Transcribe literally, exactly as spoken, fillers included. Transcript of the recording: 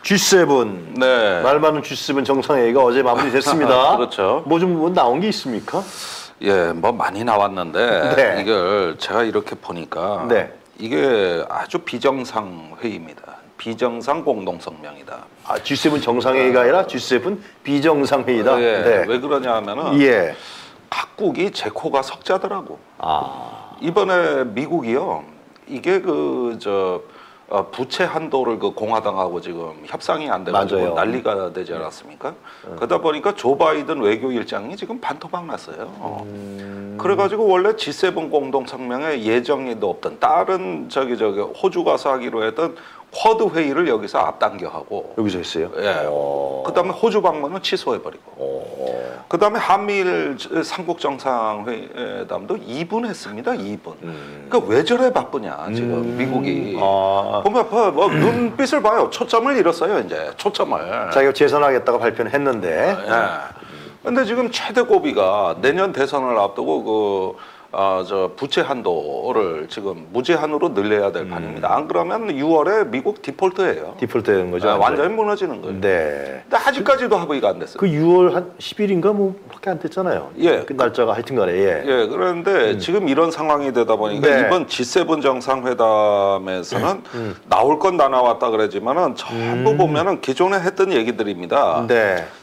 지 세븐. 네. 말 많은 지 세븐 정상회의가 어제 마무리됐습니다. 그렇죠. 뭐 좀 뭐 나온 게 있습니까? 예, 뭐 많이 나왔는데 네. 이걸 제가 이렇게 보니까 네. 이게 아주 비정상 회의입니다. 비정상 공동성명이다. 아, 지 세븐 정상회의가 아니라 지 세븐 비정상회의다. 예, 네. 왜 그러냐 하면은 예. 각국이 제 코가 석자더라고. 아. 이번에 미국이요. 이게 그 저 어, 부채 한도를 그 공화당하고 지금 협상이 안 돼가지고 맞아요. 난리가 되지 않았습니까? 음. 그러다 보니까 조 바이든 외교일장이 지금 반토막 났어요. 음. 그래가지고 원래 지 세븐 공동성명에 예정에도 없던 다른 저기 저기 호주 가서 하기로 했던 쿼드 회의를 여기서 앞당겨 하고 여기서 했어요? 예. 오. 그다음에 호주 방문은 취소해버리고. 오. 그다음에 한미일 삼국 정상회담도 이 분 했습니다. 이 분. 음. 그러니까 왜 저래 바쁘냐 지금 음. 미국이. 아. 보면 뭐, 뭐 눈빛을 봐요. 초점을 잃었어요 이제 초점을. 자기가 재선하겠다고 발표는 했는데. 예. 근데 지금 최대 고비가 내년 대선을 앞두고 그 아, 저 부채 한도를 지금 무제한으로 늘려야 될 판입니다. 안 그러면 유월에 미국 디폴트예요. 디폴트 되는 거죠? 아, 완전히 무너지는 거예요. 네. 근데 아직까지도 합의가 안 됐어요. 그 유월 한 십 일인가 뭐밖에 안 됐잖아요. 예. 그 날짜가 하여튼간에 예. 예, 그런데 음. 지금 이런 상황이 되다 보니까 네. 이번 지 세븐 정상회담에서는 음. 나올 건 다 나왔다 그러지만은 전부 음. 보면은 기존에 했던 얘기들입니다. 네.